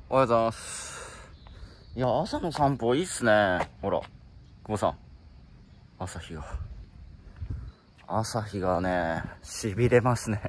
おはようございます。いや、朝の散歩いいっすね。ほら、久保さん。朝日がね、痺れますね。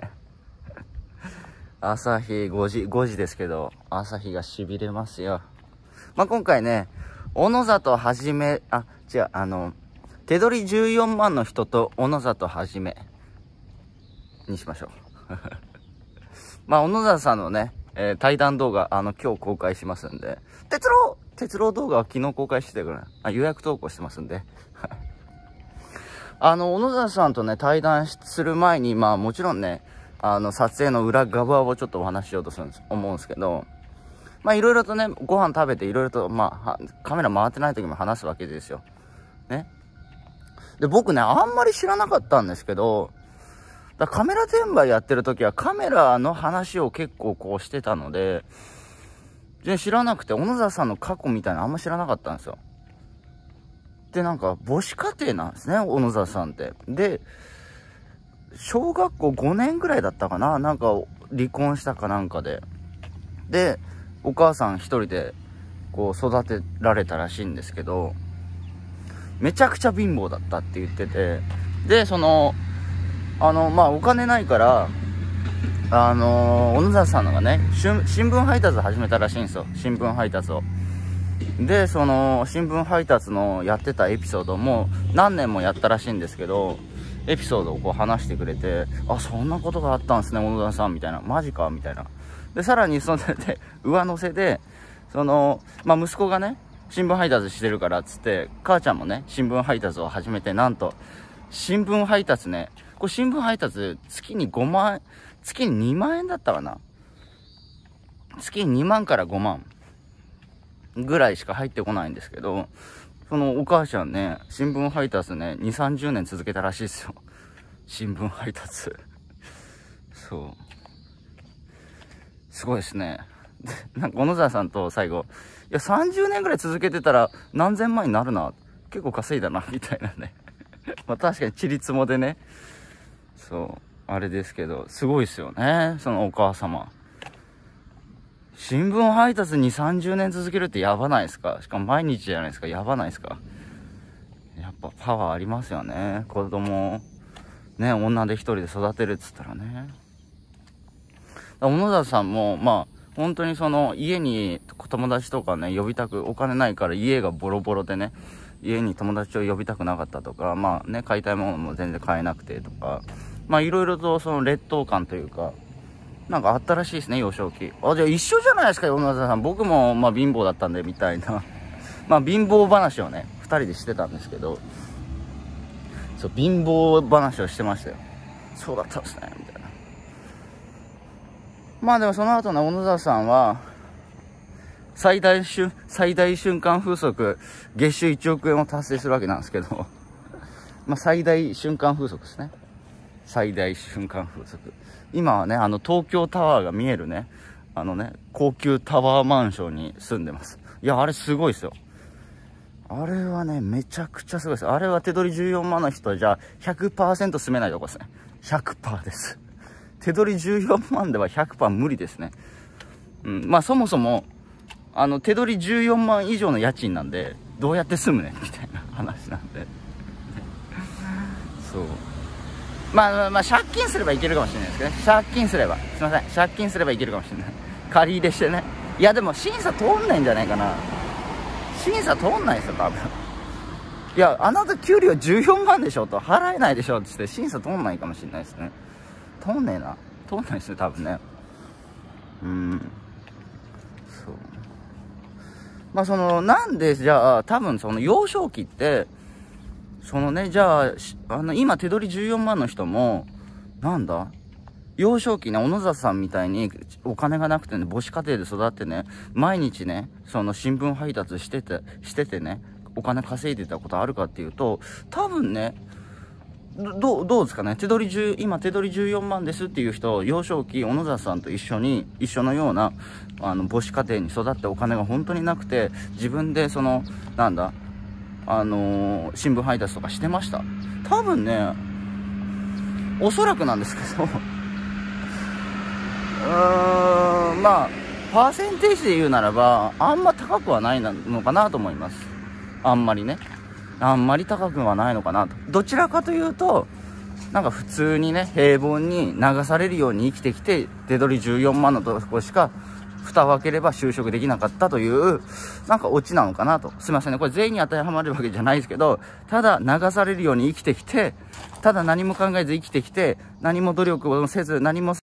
朝日5時ですけど、朝日が痺れますよ。まあ、今回ね、小野里はじめ、手取り14万の人と小野里はじめにしましょう。まあ、小野里さんのね、対談動画、今日公開しますんで、鉄郎動画は昨日公開してたから、予約投稿してますんで。小野里さんとね、対談する前に、まあ、もちろんね、撮影の裏側をちょっとお話ししようと思うんですけど、まあ、いろいろとね、ご飯食べて、いろいろと、まあ、カメラ回ってない時も話すわけですよ。ね。で、僕ね、あんまり知らなかったんですけど、カメラ転売やってる時はカメラの話を結構こうしてたので、全然知らなくて、小野里さんの過去みたいなのあんま知らなかったんですよ。で、なんか、母子家庭なんですね、小野里さんって。で、小学校5年ぐらいだったかな、なんか、離婚したかなんかで。で、お母さん一人で、こう、育てられたらしいんですけど、めちゃくちゃ貧乏だったって言ってて、で、まあ、お金ないから、小野里さんのがね、新聞配達始めたらしいんですよ。新聞配達を。で、新聞配達のやってたエピソードも何年もやったらしいんですけど、エピソードをこう話してくれて、あ、そんなことがあったんですね、小野里さん、みたいな。マジかみたいな。で、さらにそれで、上乗せで、まあ、息子がね、新聞配達してるからっつって、母ちゃんもね、新聞配達を始めて、なんと、新聞配達ね、これ新聞配達、月に2万円だったかな。月に2万から5万ぐらいしか入ってこないんですけど、お母ちゃんね、新聞配達ね、2、30年続けたらしいですよ。新聞配達。そう。すごいですね。なんか、小野里さんと最後、いや、30年ぐらい続けてたら何千万になるな。結構稼いだな、みたいなね。まあ確かにちりつもでね。そう。あれですけど、すごいですよね。そのお母様。新聞配達に30年続けるってやばないですか？しかも毎日じゃないですか。やばないですか？やっぱパワーありますよね。子供、ね、女で一人で育てるっつったらね。小野里さんも、まあ、本当に家に友達とかね、お金ないから家がボロボロでね、家に友達を呼びたくなかったとか、まあね、買いたいものも全然買えなくてとか、まあいろいろと劣等感というか、なんかあったらしいですね、幼少期。あ、じゃあ一緒じゃないですか、小野里さん。僕もまあ貧乏だったんで、みたいな。まあ貧乏話をね、二人でしてたんですけど、そう、貧乏話をしてましたよ。そうだったんですね、みたいな。まあでもその後の小野里さんは、最大瞬間風速、月収1億円を達成するわけなんですけど、まあ最大瞬間風速ですね。最大瞬間風速。今はね、東京タワーが見えるね、高級タワーマンションに住んでます。いや、あれすごいですよ。あれはね、めちゃくちゃすごいです。あれは手取り14万の人じゃ 100% 住めないとこですね。100% です。手取り14万では 100% 無理ですね。うん。まあそもそも、手取り14万以上の家賃なんで、どうやって住むねみたいな話なんで。そう。まあ、借金すればいけるかもしれないですけどね。借金すれば。すいません。借金すればいけるかもしれない。借り入れしてね。いや、でも審査通んないんじゃないかな。審査通んないですよ、多分。いや、あなた給料14万でしょと。払えないでしょって言って審査通んないかもしれないですね。通んねえな。通んないですね、多分ね。そう。まあ、なんで、じゃあ、多分幼少期って、じゃあ、今手取り14万の人も、なんだ幼少期ね、小野里さんみたいにお金がなくてね、母子家庭で育ってね、毎日ね、新聞配達しててね、お金稼いでたことあるかっていうと、多分ね、どうですかね、今手取り14万ですっていう人、幼少期、小野里さんと一緒のような、母子家庭に育ってお金が本当になくて、自分でなんだ、新聞配達とかしてました。多分ね、おそらくなんですけど、まあ、 パーセンテージで言うならば、あんま高くはないのかなと思います。あんまりね。あんまり高くはないのかなと。どちらかというと、なんか普通にね、平凡に流されるように生きてきて、手取り14万のとこしか、蓋を開ければ就職できなかったという、なんかオチなのかなと。すいませんね。これ全員に当てはまるわけじゃないですけど、ただ流されるように生きてきて、ただ何も考えず生きてきて、何も努力をせず、何も